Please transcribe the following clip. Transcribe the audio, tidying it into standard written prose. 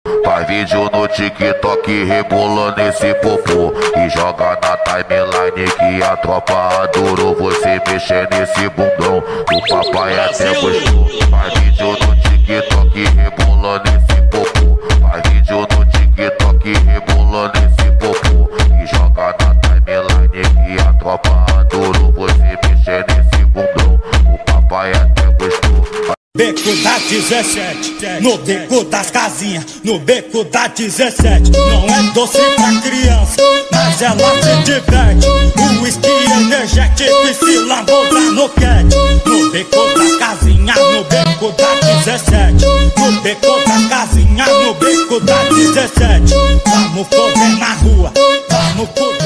Faz vídeo no TikTok rebolando esse popô e joga na timeline que a tropa adorou você mexer nesse bundão. O papai até gostou. Faz vídeo no TikTok rebolando esse popô. Faz vídeo no TikTok rebolando esse popô e joga na timeline que a tropa adorou você mexer nesse bundão. O papai até gostou. Beco da 17, no beco das casinhas, no beco da 17. Não é doce pra criança, mas ela se diverte. O whisky energético e se lambosa no cat. No beco das casinhas, no beco da 17. No beco das casinhas, no beco da 17. Vamos correr na rua, vamos correr.